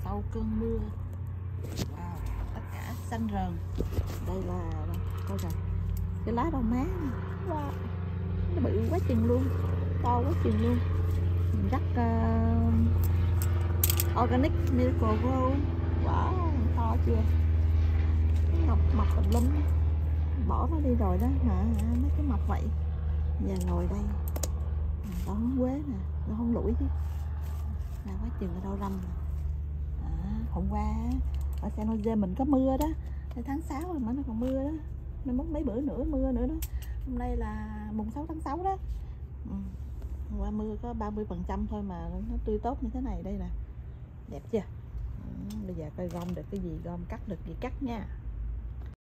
sau cơn mưa. Wow, tất cả xanh rờn. Đây là coi kìa, cái lá rau má. Wow, nó bự quá chừng luôn, to quá chừng luôn. Rất organic miracle grow. Wow, to chưa? Ngọc mọc tùm lum, bỏ nó đi rồi đó mà mấy cái mọc vậy. Giờ ngồi đây, rau húng quế nè, rau húng lủi chứ, là quá chừng ở đâu râm. Hôm qua ở San Jose mình có mưa đó, tháng 6 rồi mà nó còn mưa đó, nó mất mấy bữa nữa mưa nữa đó. Hôm nay là mùng 6 tháng 6 đó. Hôm qua mưa có 30% thôi mà nó tươi tốt như thế này đây nè, đẹp chưa? Bây giờ coi gom được cái gì, gom cắt được gì cắt nha.